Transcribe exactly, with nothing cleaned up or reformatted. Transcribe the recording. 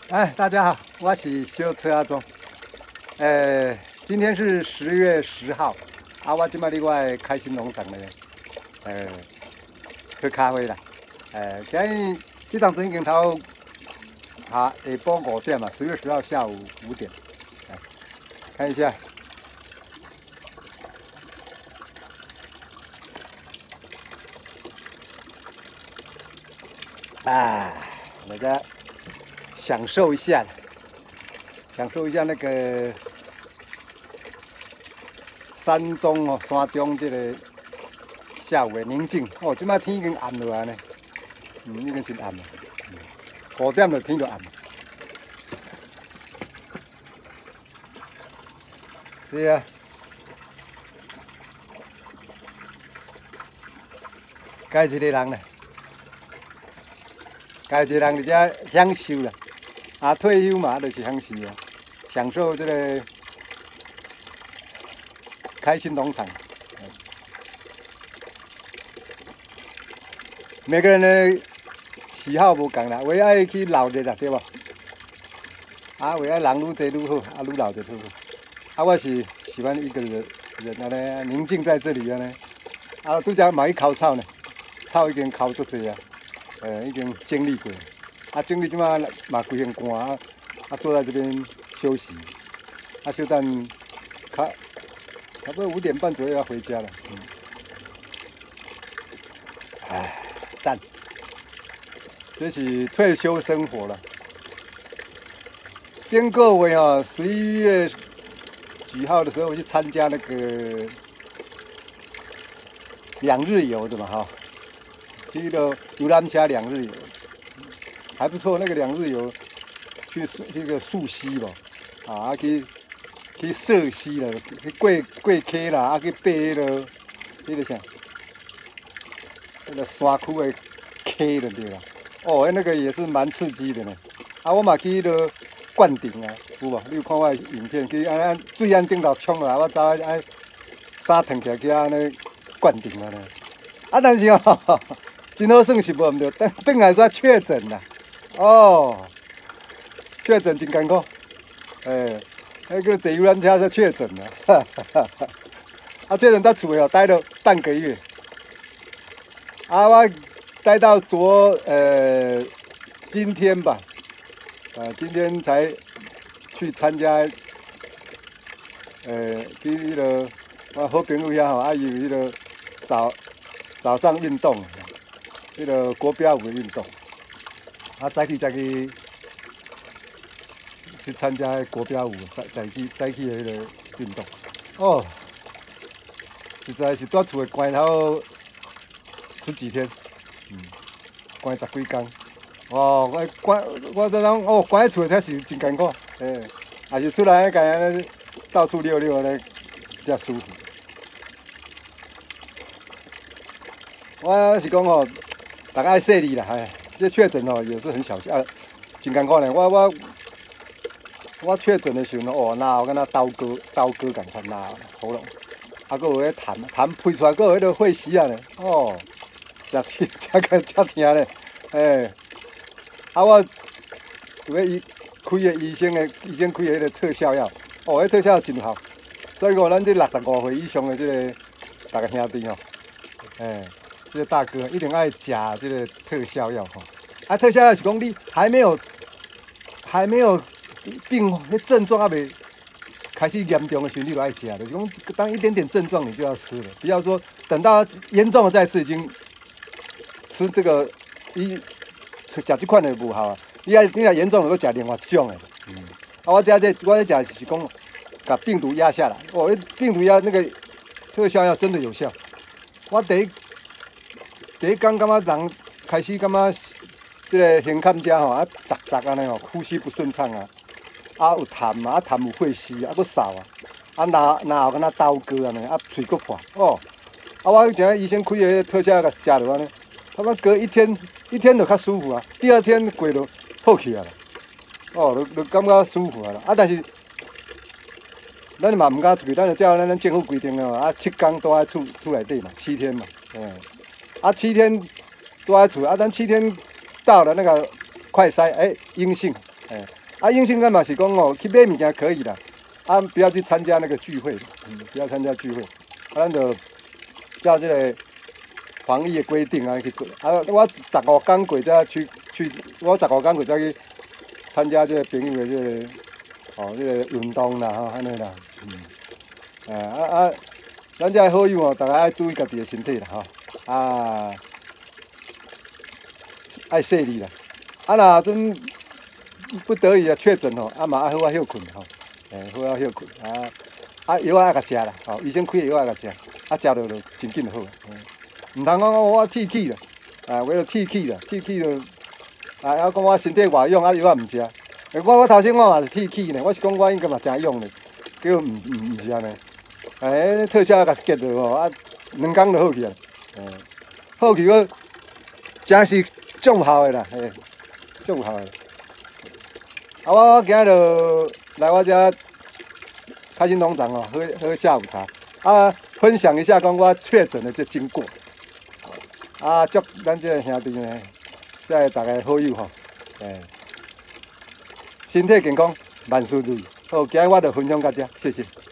哎，大家好，我是小车阿忠。呃，今天是十月十号，啊，我今麦伫我的开心农场呢，呃，喝咖啡啦。呃，今日这档已经头下下晡五点嘛，十月十号下午五点。来看一下。 啊，大家享受一下，享受一下那个山中哦，山中这个下午的宁静哦。即摆天已经暗落来呢，嗯，已经真暗了，五点就天就暗了。是啊，该一个人呢？ 家一个人伫遮享受啦，啊，退休嘛，就是享受啊，享受这个开心农场。每个人的喜好无同啦，有爱去闹热啦，对无？啊，有爱人愈济愈好，啊，愈闹热愈好。啊，我是喜欢一个人人安尼宁静在这里安尼，啊，拄则嘛去烤草呢，草已经烤足济啊。 呃，已经整理过，啊，整理即马嘛规身汗啊，啊，坐在这边休息，啊，休等差差不多五点半左右要回家了，嗯，哎，赞，这是退休生活了。跟各位啊，十一月几号的时候我去参加那个两日游的嘛，哈。 去了游览车两日游，还不错。那个两日游去那个溯溪吧，啊，去去涉溪了，去过过溪啦，啊去爬那个那个啥，那个山区的溪了对啦。哦，那个也是蛮刺激的呢。啊，我嘛去了灌顶啊，有无？你有看我的影片？去安安水安顶头冲落来，我走爱爱衫脱起来去安尼灌顶啊呢。啊，但是哦。 真好算是无毋对，等等来煞确诊啦，哦，确诊真艰苦，诶，那个坐游览车才确诊啦，哈哈哈哈。啊，确诊在厝哦，待了半个月，啊，我待到昨呃今天吧，啊，今天才去参加，呃，去迄个我好朋友遐吼，啊，伊有迄个早早上运动。 迄个国标舞的运动，啊，再去再去去参加国标舞，再再去再去迄个运动，哦，实在是在厝的关头十几天，嗯，关十几天，哦，我关我这种哦关在厝才是真艰苦，诶，也是出来个安尼到处溜溜安尼比较舒服。我是讲哦。 大家爱细腻啦，哎，这确诊哦也是很小心啊，真艰苦呢。我我我确诊的时候哦，那我跟他刀割刀割共款那喉咙，啊，搁有迄痰痰飞出来，搁有迄个血丝啊呢，哦，真疼，真个真疼呢，哎，啊我有迄医开个医生的医生开个迄个特效药，哦，迄特效药真好，所以讲咱这六十五岁以上的这个大家兄弟哦，哎。 这个大哥一定爱加这个特效药哈，啊，特效药是讲你还没有还没有病那症状还没开始严重的时候，你就爱吃的，就是讲当一点点症状你就要吃了，不要说等到严重了再吃，已经吃这个一吃这款的不好啊，你爱你若严重了，搁吃另外一种的，嗯，啊，我这这我这吃是讲把病毒压下来，哦，病毒压那个特效药真的有效，我第一。 第一刚感觉人开始感觉这个胸坎遮吼啊杂杂安尼吼，呼吸不顺畅啊，啊有痰啊，啊痰有血丝啊，啊佫扫啊，啊哪哪后敢若刀割安尼，啊嘴佫破哦，啊我以前医生开个特效药甲食落安尼，他妈隔一天一天就较舒服啊，第二天过就好起来了，哦，就就感觉舒服啊啦，啊但是咱嘛毋敢出去，咱就照咱咱政府规定的嘛，啊七天都在厝厝内底嘛，七天嘛，嗯。 啊，七天都在厝啊，咱七天到了那个快筛，哎，阴性，哎， 啊，应性干嘛是讲哦，去买物件可以啦，啊，不要去参加那个聚会，嗯，不要参加聚会，啊，咱就照这个防疫的规定啊去做。啊，我十五天过才去去，我十五天过才去参加这个朋友的这个哦，这个运动啦，吼，安尼啦，嗯，哎啊啊，咱这好友哦，大家爱注意家己的身体啦，吼，啊，爱细腻啦，啊，若阵。不得已啊，确诊吼，啊嘛爱好啊休困吼，诶，好啊休困啊，啊药啊爱甲食啦，吼，医生开的药爱甲食，啊食着就真紧就好。唔通讲我铁气啦，啊，为了铁气啦，铁气就啊，还讲我身体外用啊药啊唔食，我我头先我嘛是铁气呢，我是讲我应该嘛真用呢，结果唔唔唔是安尼，诶，特效甲结着吼，啊两工就好去啊，诶，好去个真是重效的啦，嘿，重效的。啊，我今日就来我这开心农场哦，喝喝下午茶啊，分享一下讲我确诊的这经过。啊，祝咱这兄弟呢，这大家好友吼，诶，身体健康，万事如意。好，今日我就分享到这，谢谢。